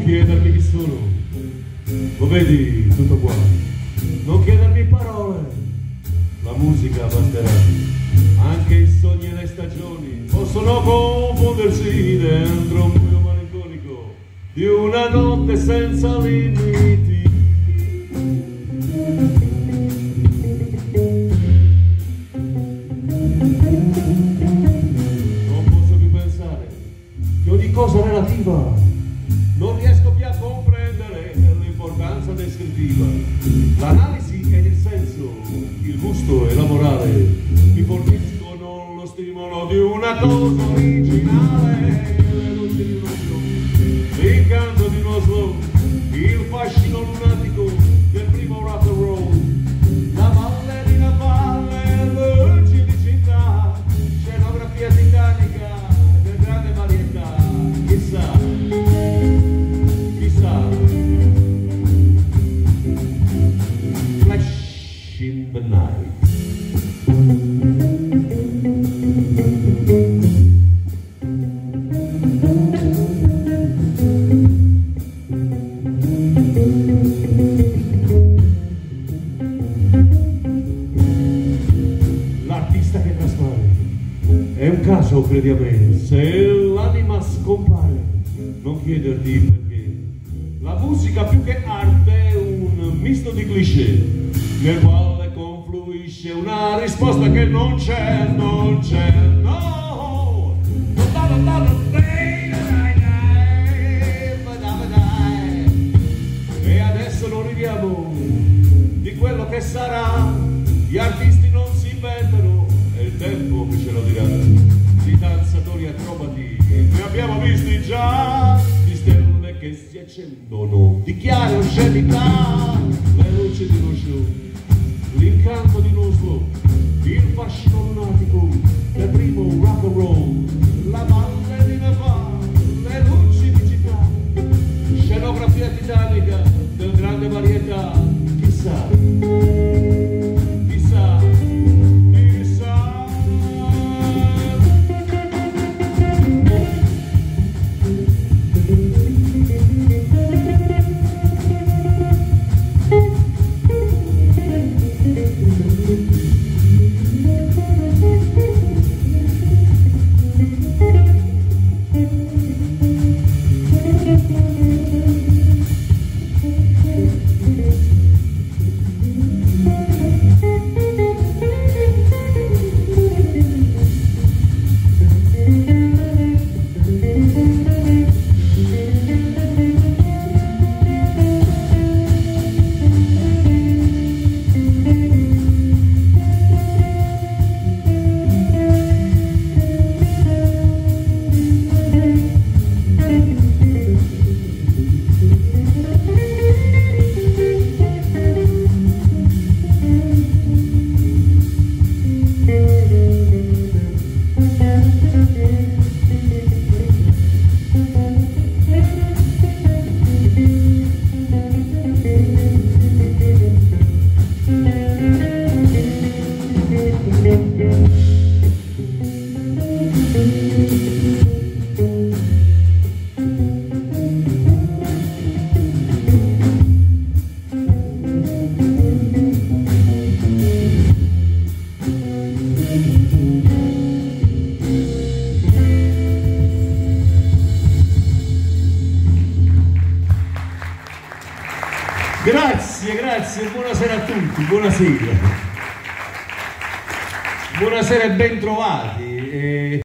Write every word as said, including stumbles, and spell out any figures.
chiedermi chi sono, lo vedi tutto qua. Non chiedermi parole, la musica basterà. Anche i sogni e le stagioni possono confondersi dentro un buio malinconico di una notte senza limiti. Non posso più pensare che ogni cosa relativa non riesco più a comprendere l'importanza descrittiva. L'analisi ed il senso, il gusto e la morale mi forniscono lo stimolo di una cosa originale. Le luci di uno show, l'incanto di uno slow, il fascino lunatico del primo rock and roll, la ballerina palle, luci di città, scenografia titanica del grande varietà. Chissà, chissà, flash in the night. L'artista che traspare è un caso, credi a me. Se l'anima scompare, non chiederti perché. La musica più che arte è un misto di cliché nel quale confluisce una risposta che non c'è, non c'è, no. E adesso non ridiamo di quello che sarà. Gli artisti non si inventano, è il tempo che ce lo dirà. Di danzatori acrobati ne abbiamo visti già, di stelle che si accendono di chiare oscenità, le luci di uno show, l'incanto di uno slow, il fascino lunatico del primo rock and roll, la ballerina fa, le luci di città, scenografia titanica del grande varietà. Chissà, chissà, chissà. Grazie, grazie, buonasera a tutti, buonasera. Buonasera e ben trovati.